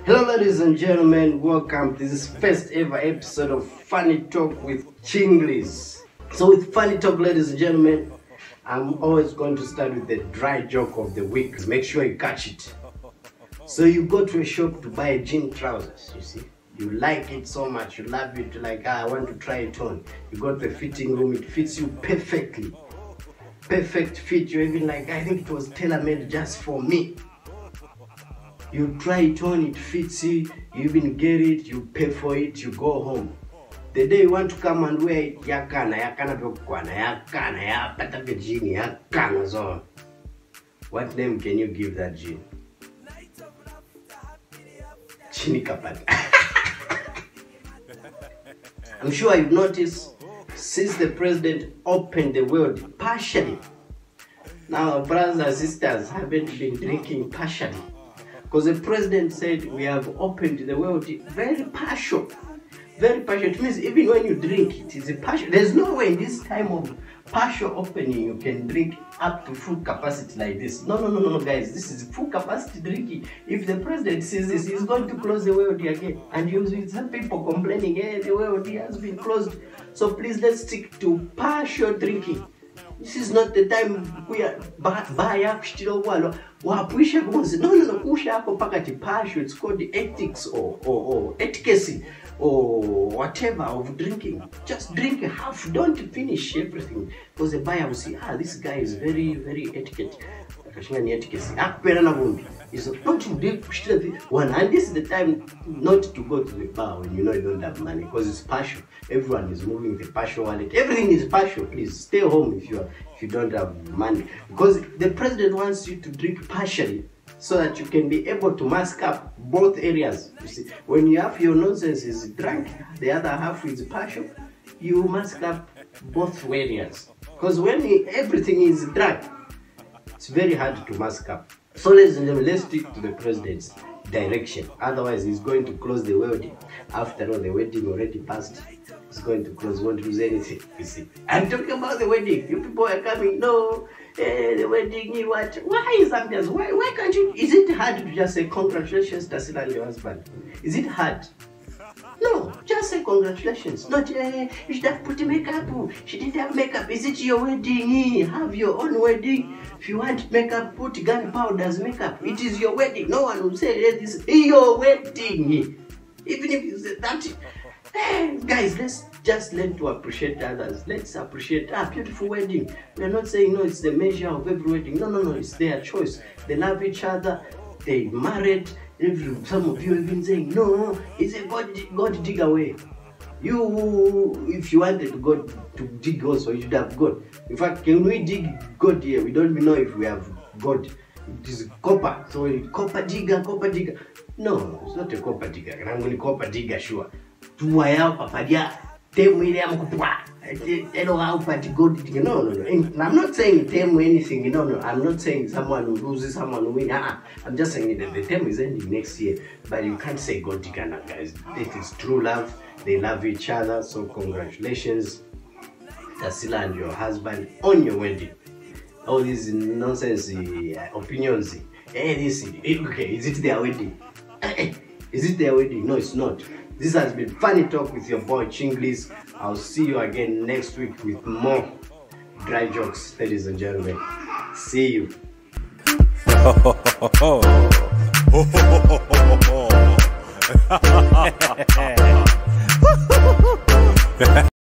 Hello ladies and gentlemen, welcome to this first ever episode of Funny Talk with Chinglies. So with Funny Talk, ladies and gentlemen, I'm always going to start with the dry joke of the week. Make sure you catch it. So you go to a shop to buy jean trousers, you see. You like it so much, you love it, like I want to try it on. You go to the fitting room, it fits you perfectly. Perfect fit, you're even like, I think it was tailor-made just for me. You try it on, it fits you, you even get it, you pay for it, you go home. The day you want to come and wear it, yakana so. What name can you give that jean? Chinikapata. I'm sure you've noticed, since the president opened the world partially, now brothers and sisters haven't been drinking partially. Because the president said we have opened the world very partial. Very partial. It means even when you drink, it is a partial. There's no way in this time of partial opening you can drink up to full capacity like this. No, guys. This is full capacity drinking. If the president says this, he's going to close the world again. And you see some people complaining, hey, the world has been closed. So please, let's stick to partial drinking. This is not the time we are buy up still walo. No, partial. It's called the ethics or etiquette or whatever of drinking. Just drink half, don't finish everything. Because the buyer will see, this guy is very, very etiquette. Is not to drink one, and this is the time not to go to the bar when you know you don't have money, because it's partial. Everyone is moving the partial wallet. Everything is partial. Please stay home if you don't have money, because the president wants you to drink partially so that you can be able to mask up both areas. You see, when you have your nonsense is drunk, the other half is partial, you mask up both areas. Because when everything is drunk, it's very hard to mask up. So ladies and gentlemen, let's stick to the president's direction. Otherwise, he's going to close the world. After all, the wedding already passed. He's going to close, won't lose anything, you see. I'm talking about the wedding. You people are coming, no, the wedding, you what? Why is that just? Why can't you? Is it hard to just say congratulations, Tasila and your husband? Is it hard? No, just say congratulations. Not, you should have put makeup. She didn't have makeup. Is it your wedding? Have your own wedding. If you want makeup, put gunpowder as makeup. It is your wedding. No one will say, hey, this is your wedding. Even if you say that. Hey, guys, let's just learn to appreciate others. Let's appreciate beautiful wedding. We are not saying, no, it's the measure of every wedding. No, it's their choice. They love each other. They married. Some of you have been saying, no, it's a God dig away. If you wanted God to dig also, you should have God. In fact, can we dig God here? We don't even know if we have God. It is copper. So copper digger. No, it's not a copper digger. I'm going to copper digger, sure. No, I'm not saying term anything, no, I'm not saying someone who loses, someone who wins. I'm just saying that the term is ending next year, but you can't say God digger, guys. It is true love. They love each other, so congratulations, Tasila and your husband, on your wedding. All these nonsense opinions. Okay, is it their wedding? Is it their wedding? No, it's not. This has been Funny Talk with your boy Chinglies. I'll see you again next week with more dry jokes, ladies and gentlemen. See you.